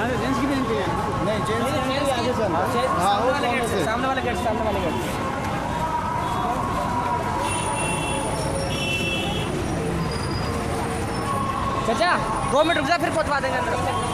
Gents की भी entry है? नहीं, जेंट्स की एंट्री आगे से अंदर। हाँ, वो सामने वाले गेट, सामने वाले गेट। चाचा 2 मिनट रुक जा, फिर पहुंचवा देंगे अंदर।